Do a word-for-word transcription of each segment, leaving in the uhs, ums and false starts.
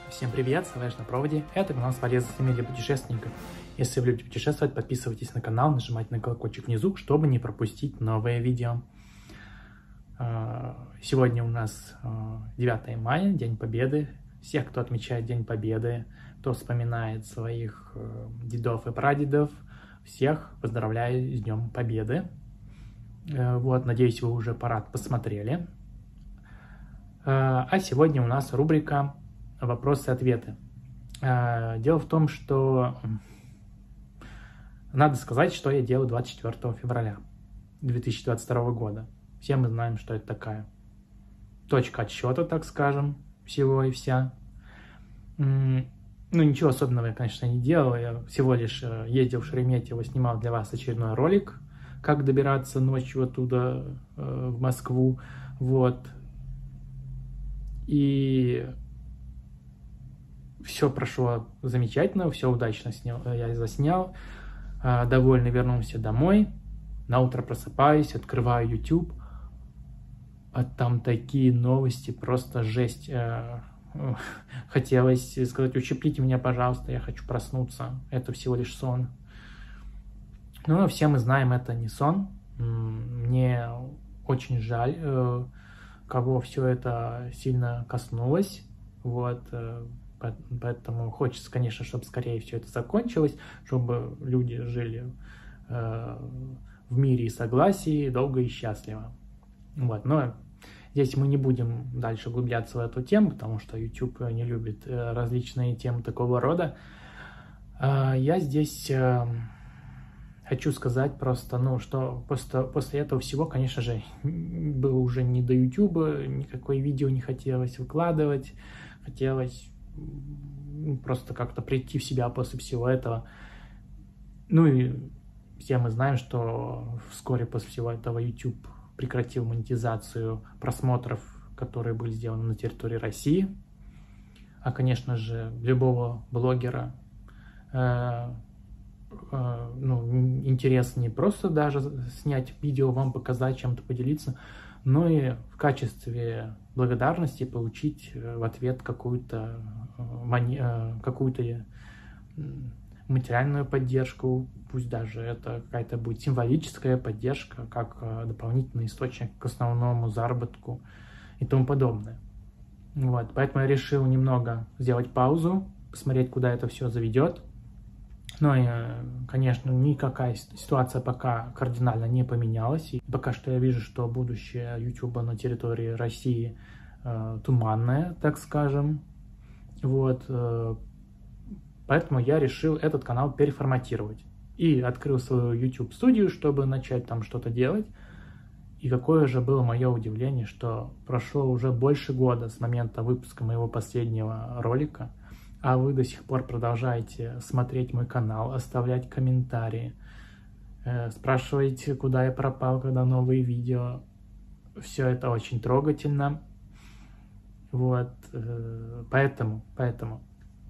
Всем привет, Слэш на проводе. Это канал с полезностями для путешественников. Если вы любите путешествовать, подписывайтесь на канал, нажимайте на колокольчик внизу, чтобы не пропустить новые видео. Сегодня у нас девятое мая, День Победы. Всех, кто отмечает День Победы, кто вспоминает своих дедов и прадедов, всех поздравляю с Днем Победы. Вот, надеюсь, вы уже парад посмотрели. А сегодня у нас рубрика «Вопросы-ответы». Дело в том, что надо сказать, что я делаю двадцать четвёртого февраля две тысячи двадцать второго года. Все мы знаем, что это такая точка отсчета, так скажем, всего и вся. Ну, ничего особенного я, конечно, не делал. Я всего лишь ездил в Шереметьево, снимал для вас очередной ролик, как добираться ночью оттуда в Москву. Вот. И все прошло замечательно, все удачно снял, я заснял. Довольный вернулся домой. На утро просыпаюсь, открываю YouTube. А там такие новости, просто жесть. Хотелось сказать: ущипните меня, пожалуйста, я хочу проснуться. Это всего лишь сон. Но все мы знаем, это не сон. Мне очень жаль, кого все это сильно коснулось. Вот. Поэтому хочется, конечно, чтобы скорее все это закончилось, чтобы люди жили в мире и согласии, долго и счастливо. Вот. Но здесь мы не будем дальше углубляться в эту тему, потому что YouTube не любит различные темы такого рода. Я здесь хочу сказать просто, ну, что после, после этого всего, конечно же, было уже не до YouTube, никакое видео не хотелось выкладывать, хотелось просто как-то прийти в себя после всего этого. Ну и все мы знаем, что вскоре после всего этого YouTube прекратил монетизацию просмотров, которые были сделаны на территории России. А, конечно же, любого блогера э, э, ну, интересно не просто даже снять видео, вам показать, чем-то поделиться, но и в качестве благодарности получить в ответ какую-то какую-то материальную поддержку, пусть даже это какая-то будет символическая поддержка, как дополнительный источник к основному заработку и тому подобное. Вот, поэтому я решил немного сделать паузу, посмотреть, куда это все заведет. Но, конечно, никакая ситуация пока кардинально не поменялась. И пока что я вижу, что будущее YouTube на территории России э, туманное, так скажем. Вот, э, поэтому я решил этот канал переформатировать. И открыл свою YouTube-студию, чтобы начать там что-то делать. И какое же было мое удивление, что прошло уже больше года с момента выпуска моего последнего ролика, а вы до сих пор продолжаете смотреть мой канал, оставлять комментарии, э, спрашиваете, куда я пропал, когда новые видео. Все это очень трогательно. Вот, э, поэтому, поэтому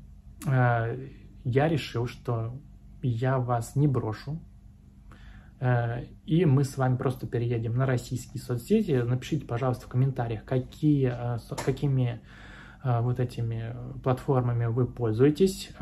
э, я решил, что я вас не брошу, э, и мы с вами просто переедем на российские соцсети. Напишите, пожалуйста, в комментариях, какие, э, какими вот этими платформами вы пользуетесь.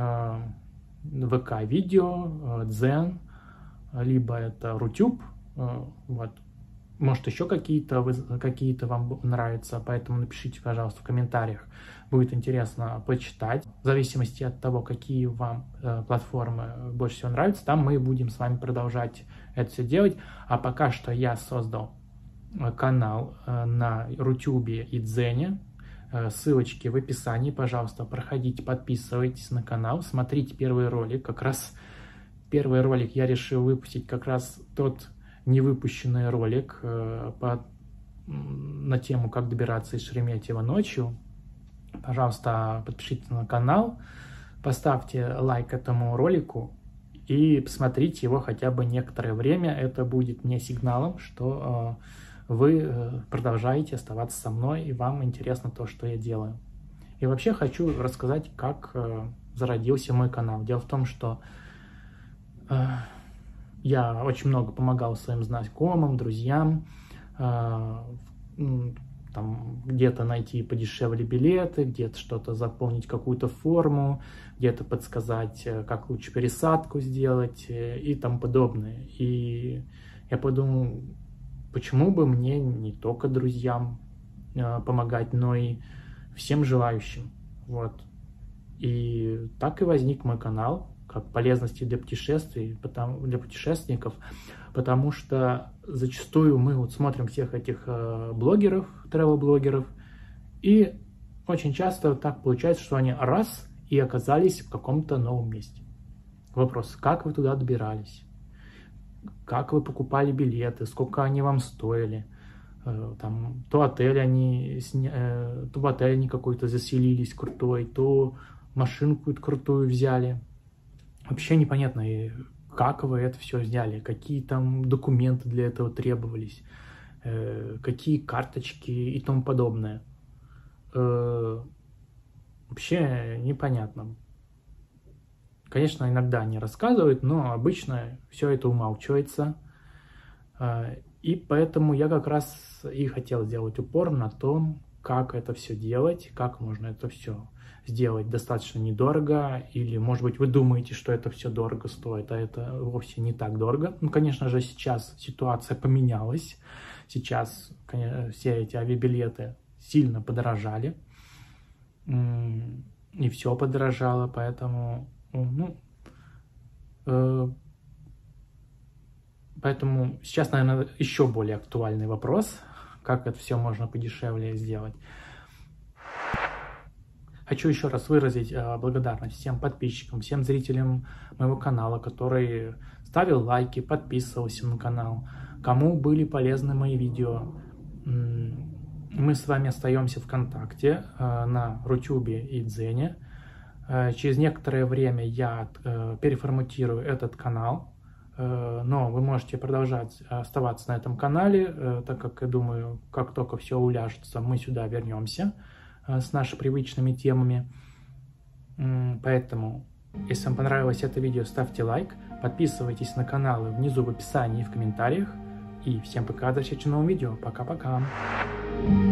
ВК-видео, Дзен, либо это Рутюб. Вот. Может, еще какие-то какие-то вам нравятся, поэтому напишите, пожалуйста, в комментариях. Будет интересно почитать. В зависимости от того, какие вам платформы больше всего нравятся, там мы будем с вами продолжать это все делать. А пока что я создал канал на Рутюбе и Дзене. Ссылочки в описании, пожалуйста, проходите, подписывайтесь на канал, смотрите первый ролик. Как раз первый ролик я решил выпустить, как раз тот невыпущенный ролик э, по, на тему, как добираться из Шереметьево ночью. Пожалуйста, подпишитесь на канал, поставьте лайк этому ролику и посмотрите его хотя бы некоторое время. Это будет мне сигналом, что э, вы продолжаете оставаться со мной, и вам интересно то, что я делаю. И вообще хочу рассказать, как э, зародился мой канал. Дело в том, что э, я очень много помогал своим знакомым, друзьям, э, там, там где-то найти подешевле билеты, где-то что-то заполнить, какую-то форму, где-то подсказать, как лучше пересадку сделать и тому подобное. И я подумал, почему бы мне не только друзьям помогать, но и всем желающим. Вот. И так и возник мой канал, как полезности для путешествий, потому, для путешественников, потому что зачастую мы вот смотрим всех этих э, блогеров, travel-блогеров, и очень часто так получается, что они раз и оказались в каком-то новом месте. Вопрос, как вы туда добирались? Как вы покупали билеты? Сколько они вам стоили? Э, там, то отель они, э, то в отель они какой-то заселились крутой, то машинку крутую взяли. Вообще непонятно, как вы это все взяли, какие там документы для этого требовались, э, какие карточки и тому подобное. Э, вообще непонятно. Конечно, иногда они рассказывают, но обычно все это умалчивается. Э, и поэтому я как раз и хотел сделать упор на том, как это все делать, как можно это все сделать достаточно недорого, или, может быть, вы думаете, что это все дорого стоит, а это вовсе не так дорого. Ну, конечно же, сейчас ситуация поменялась, сейчас, конечно, все эти авиабилеты сильно подорожали, и все подорожало, поэтому, ну, э, поэтому сейчас, наверное, еще более актуальный вопрос, как это все можно подешевле сделать. Хочу еще раз выразить э, благодарность всем подписчикам, всем зрителям моего канала, которые ставил лайки, подписывался на канал, кому были полезны мои видео. Мы с вами остаемся в контакте э, на Рутюбе и Дзене. Э, через некоторое время я э, переформатирую этот канал, э, но вы можете продолжать оставаться на этом канале, э, так как, я думаю, как только все уляжется, мы сюда вернемся с нашими привычными темами. Поэтому, если вам понравилось это видео, ставьте лайк, подписывайтесь на каналы внизу в описании и в комментариях. И всем пока, до встречи в новом видео. Пока-пока.